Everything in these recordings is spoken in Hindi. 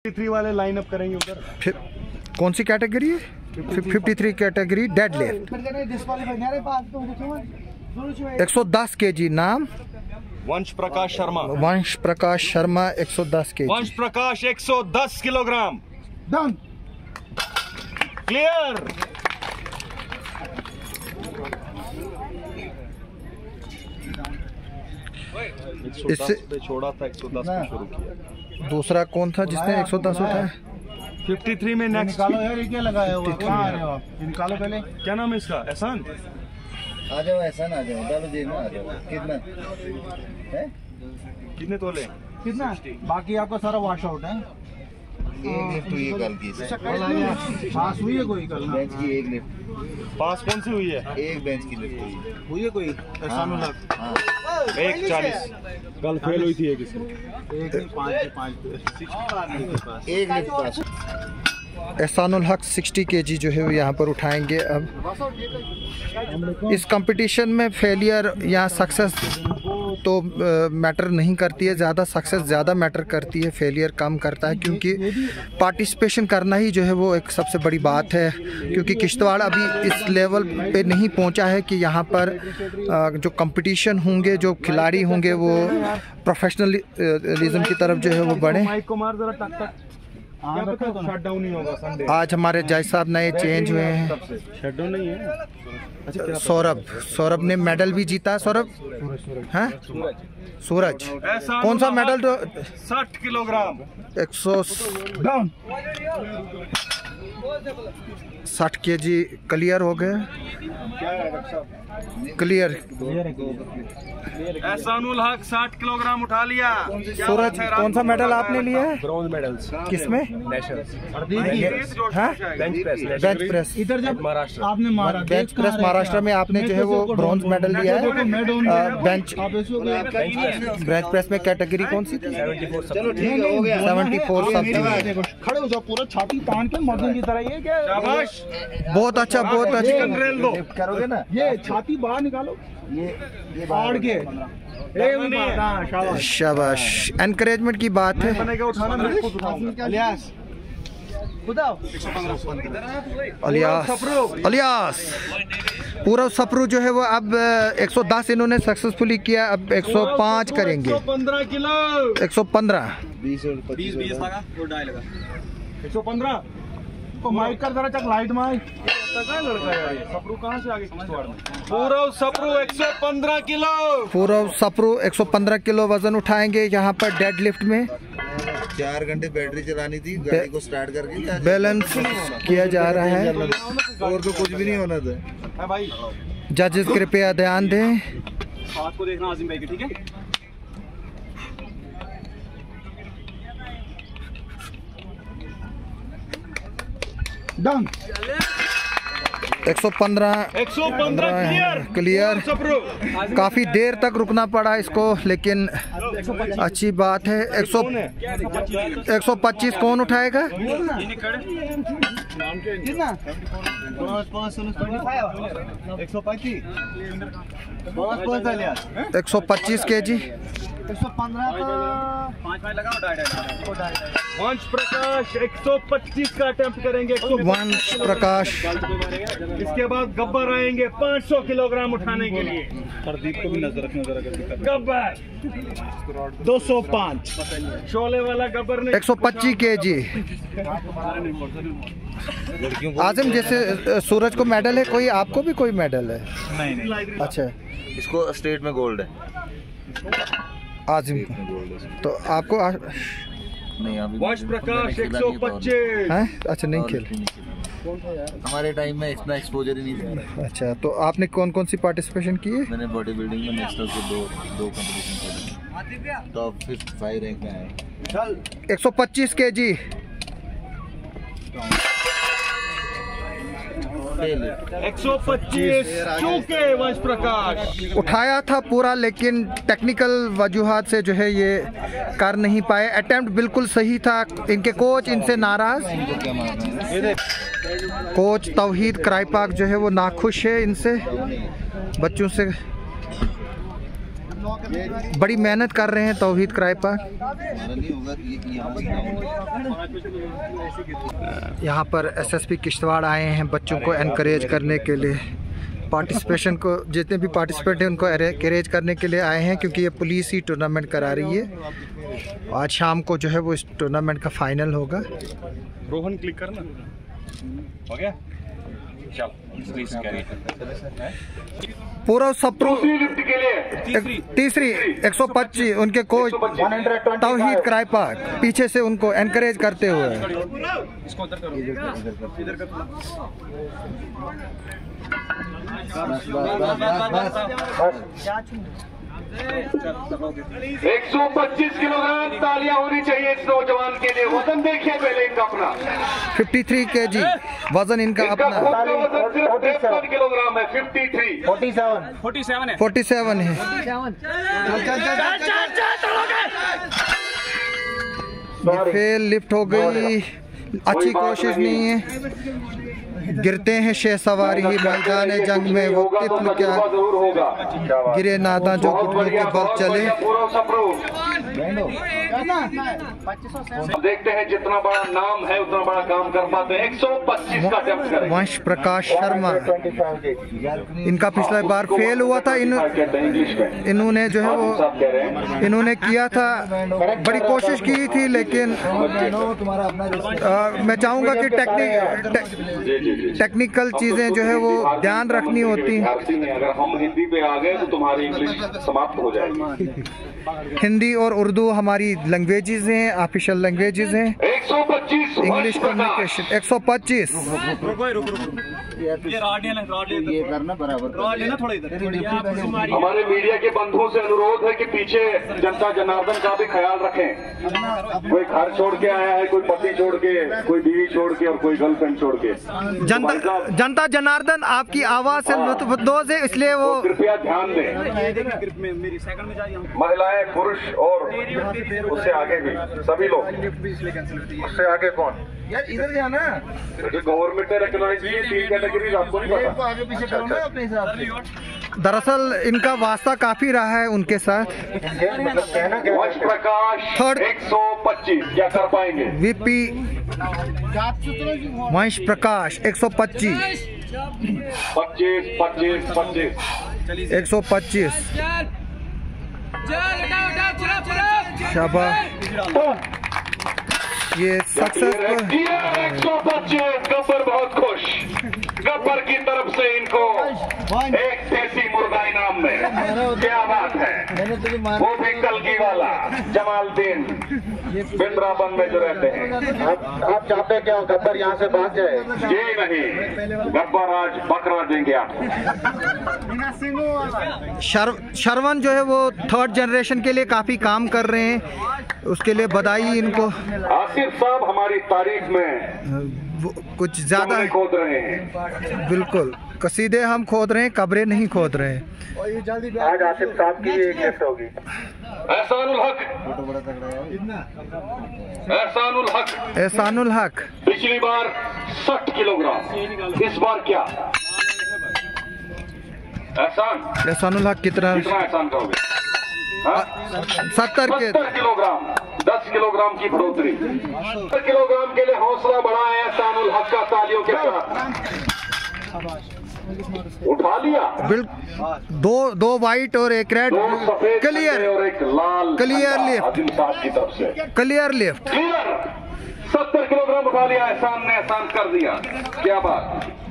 53 वाले लाइन अप करेंगे उधर। कौन सी कैटेगरी है? 53 कैटेगरी डेड लिफ्ट। 110 kg। नाम? वंश प्रकाश शर्मा। वंश प्रकाश शर्मा 110 kg। वंश प्रकाश 110 किलोग्राम। डन। क्लियर। इससे छोड़ा था 110 पे शुरू किया। दूसरा कौन था जिसने 110 उठाया? 53 में नेक्स्ट। निकालो यार, ये क्या लगाया हुआ? कहाँ आ रहे हो आप? निकालो पहले। क्या नाम है इसका? एहसान। आ जाओ एहसान, आ जाओ, डालो जेब में, आ जाओ। कितना है? कितने तोले? कितना? बाकी आपका सारा वॉश आउट है। एक लिफ्ट हुई है कल की। पास हुई है कोई कल? बेंच की एक लिफ्ट। पास कौन सी हुई है? एक बेंच की लिफ्ट हुई है कोई? एहसान हाँ। 140। कल फेल हुई थी एक इसमें। एक नहीं, 5 एक लिफ्ट पास। एहसानुल हक 60 kg जो है वो यहाँ पर उठाएंगे। अब इस कंपटीशन में फेलियर या सक्सेस तो मैटर नहीं करती है, ज़्यादा सक्सेस ज़्यादा मैटर करती है, फेलियर कम करता है, क्योंकि पार्टिसिपेशन करना ही जो है वो एक सबसे बड़ी बात है। क्योंकि किश्तवाड़ अभी इस लेवल पे नहीं पहुंचा है कि यहाँ पर जो कंपटीशन होंगे, जो खिलाड़ी होंगे वो प्रोफेशनलिज्म की तरफ जो है वो बढ़े। माइक को मार जरा टक टक। क्या पता शट डाउन ही होगा संडे। आज हमारे जज साहब नए चेंज हुए हैं। शट डाउन नहीं है। अच्छा, सौरभ ने मेडल भी जीता। सौरभ हैं? सूरज कौन सा मेडल? तो 60 किलोग्राम। 160 kg क्लियर हो गए। क्लियर। एहसानुल हक 60 किलोग्राम उठा लिया। सूरज कौन सा मेडल आपने लिया है? Bronze medal. किसमें? Bench press. इधर जब महाराष्ट्र आपने मारा, बेंच प्रेस महाराष्ट्र में आपने जो है वो ब्रॉन्ज मेडल लिया है। बेंच प्रेस में कैटेगरी कौन सी थी? चलो ठीक है, हो गया। 74 समथिंग। खड़े हो जाओ, पूरा छाती तान के मर्दों की तरह। ये क्या? शाबाश। बहुत अच्छा, बहुत अच्छा। रेल दो। करोगे ना? ये छाती बाहर निकालो, ये फाड़ के। शाबाश, एनकरेजमेंट की बात है। बनेगा उठाना, मेरे को उठाऊंगा। अलियास अलियास पूरा सपरू जो है वो अब 110 इन्होंने सक्सेसफुली किया। अब 105 करेंगे। 115 किलो। 115। 20 लगा और डाई लगा। 115। माइक कर जरा चक लाइट माइक। लड़का यार, सपरू कहाँ से आ गए किश्तवाड़ में? पूरा सपरू 115 किलो। पूरा सपरू 115 किलो वजन उठाएंगे यहाँ पर डेड लिफ्ट में। 4 घंटे बैटरी चलानी थी, गाड़ी को स्टार्ट करके बैलेंस किया जा रहा है। और तो कुछ भी नहीं होना था। भाई जजेस कृपया ध्यान दें। हाथ को देखना आजिम भाई के, ठीक है? डन। 115 क्लियर। काफी देर तक रुकना पड़ा इसको, लेकिन अच्छी बात है। 125 कौन उठाएगा? 125 kg। 115 वंश प्रकाश 125 का अटेम्प्ट करेंगे। वंश प्रकाश। इसके बाद गब्बर आएंगे 500 किलोग्राम उठाने के लिए। प्रदीप को भी नजर रखना जरा। गब्बर 205। शोले वाला गब्बर ने 125 kg। आजिम, जैसे सूरज को मेडल है कोई, आपको भी कोई मेडल है? नहीं। अच्छा, इसको स्टेट में गोल्ड है। आजिम तो आपको नहीं, अभी वंश प्रकाश 125 है? अच्छा, नहीं खेल। हमारे टाइम में इतना एक्सपोजर ही नहीं था। अच्छा, तो आपने कौन कौन सी पार्टिसिपेशन की है? मैंने बॉडी बिल्डिंग में नेशनल के दो कंपटीशन करे। टॉप 5 रैंक में आए। 125 kg। 125 चूके वंश प्रकाश उठाया था पूरा, लेकिन टेक्निकल वजूहात से जो है ये कर नहीं पाए। अटेम्प्ट बिल्कुल सही था। इनके कोच इनसे नाराज। कोच तौहीद क्राइपाक जो है वो नाखुश है इनसे, बच्चों से। बड़ी मेहनत कर रहे हैं तौहीद क्राई पाक। यहाँ पर एसएसपी किश्तवाड़ आए हैं बच्चों को एनकरेज करने के लिए, पार्टिसिपेशन को, जितने भी पार्टिसिपेंट हैं उनको एनकरेज करने के लिए आए हैं, क्योंकि ये पुलिस ही टूर्नामेंट करा रही है। आज शाम को जो है वो इस टूर्नामेंट का फाइनल होगा। रोहन क्लिक करना, हो गया? पूरा सप्रू तीसरी 125 उनके कोच तौहीद क्राई पाक पीछे से उनको एनकरेज करते हुए। 125 किलोग्राम, तालियां होनी चाहिए इस नौजवान के लिए। वजन देखिए पहले इनका अपना 53 kg वजन इनका अपना। वजन सिर्फ 53 किलोग्राम है। 47 है। फेल लिफ्ट हो गई, अच्छी कोशिश नहीं है। गिरते हैं शेह सवारी मैदान जंग में, वो कितन क्या गिरे नादा जो घुटनों के बल चले। देखते हैं जितना बड़ा नाम है उतना बड़ा काम कर पाते हैं। 125 का अटेम्प्ट करें। वंश प्रकाश शर्मा, इनका पिछला बार फेल हुआ था। इन्होंने जो है वो इन्होंने किया था, बड़ी कोशिश की थी, लेकिन मैं चाहूँगा कि टेक्निकल चीजें जो है वो ध्यान रखनी होती हैं। अगर हम हिंदी पे आ गए तो तुम्हारी इंग्लिश समाप्त हो जाएगी। हिंदी और उर्दू हमारी लैंग्वेजेस हैं, ऑफिशियल लैंग्वेजेस हैं। 125 इंग्लिश कम्युनिकेशन 125। ये करना बराबर हमारे मीडिया के बंधुओं से अनुरोध है कि पीछे जनता जनार्दन का भी ख्याल रखें। कोई घर छोड़ के आया है, कोई पति छोड़ के, कोई बीवी छोड़ के और कोई गर्लफ्रेंड छोड़ के। जनता जनार्दन आपकी आवाज से लुत्फानंदोज है, इसलिए वो कृपया ध्यान दें। महिलाएं, पुरुष और उससे आगे भी सभी लोग। उससे आगे कौन? यार इधर जाना, गवर्नमेंट ने रिकॉग्नाइज की 3 कैटेगरीज, आपको नहीं पता? आगे पीछे करो ना अपने हिसाब से। दरअसल इनका वास्ता काफी रहा है उनके साथ। वंश प्रकाश थर्ड 125 क्या कर पाएंगे? वीपी वंश प्रकाश 125 125 शाबाश। ये सक्सेस 125। गब्बर बहुत खुश। गब्बर की तरफ से इनको एक देसी मुर्गा इनाम में। क्या बात है। वो भी कलगी वाला जमालुद्दीन बिंद्राबन में जो रहते हैं। आप चाहते क्या गब्बर यहाँ से भाग जाए? जी नहीं, गब्बर आज बकरा देंगे आपको। शरवण जो है वो 3rd जनरेशन के लिए काफी काम कर रहे हैं, उसके लिए बधाई इनको। आसिफ साहब हमारी तारीख में कुछ ज्यादा खोद रहे हैं। बिल्कुल, कसीदे हम खोद रहे हैं, कब्रें नहीं खोद रहे हैं। आज आसिफ साहब की एक गिफ्ट होगी। एहसानुल हक पिछली बार 60 किलोग्राम, इस बार क्या? एहसानुल हक कितना एहसान करोगे? 70 किलोग्राम, 10 किलोग्राम की बढ़ोतरी। 70 किलोग्राम के लिए हौसला बढ़ा है एहसानुल हक का, तालियों के साथ। उठा लिया। दो वाइट और एक रेड, क्लियर और एक लाल, क्लियर लिफ्ट, आदिम साहब की तरफ से क्लियर लिफ्ट। 70 किलोग्राम उठा लिया एहसान ने, एहसान कर दिया। क्या बात।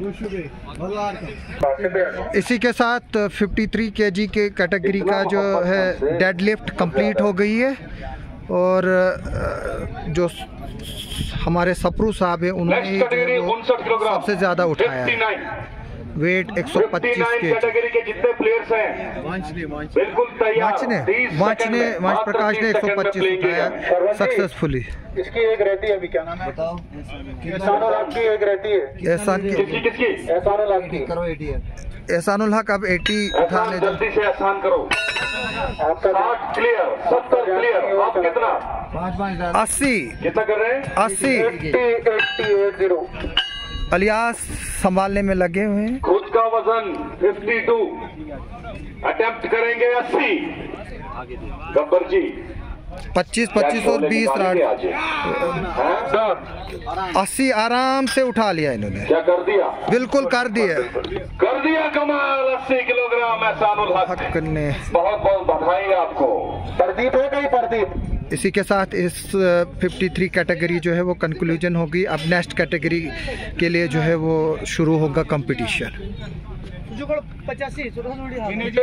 इसी के साथ 53 kg के कैटेगरी का जो है डेड लिफ्ट कंप्लीट हो गई है, और जो हमारे सप्रू साहब है उन्होंने सबसे ज्यादा उठाया है, वेट 125 कैटेगरी के जितने प्लेयर्स हैं बिल्कुल तैयार। वंश प्रकाश ने 125 उठाया सक्सेसफुली। इसकी एक रहती है, अभी क्या नाम है बताओ? एहसानुल हक की एक रहती है। किसकी? एहसानुल हक की। करो 80 है। एहसानुल हक अब 80 उठाने जल्दी से एहसान करो। आपका 60 क्लियर, 70 क्लियर। आप कितना? 80 कितना कर रहे हैं? 80 80 अलियास संभालने में लगे हुए हैं। खुद का वजन 52, अटेम्प्ट करेंगे 80। गब्बर जी 25 और 20 रॉड, सर 80 आराम से उठा लिया इन्होंने। क्या कर दिया? बिल्कुल कर दिया कमाल। 80 किलोग्राम एहसानुल हक हक ने। बहुत बहुत बधाई आपको। प्रदीप है कहीं? प्रदीप। इसी के साथ इस 53 कैटेगरी जो है वो कंक्लूजन होगी। अब नेक्स्ट कैटेगरी के लिए जो है वो शुरू होगा कंपटीशन।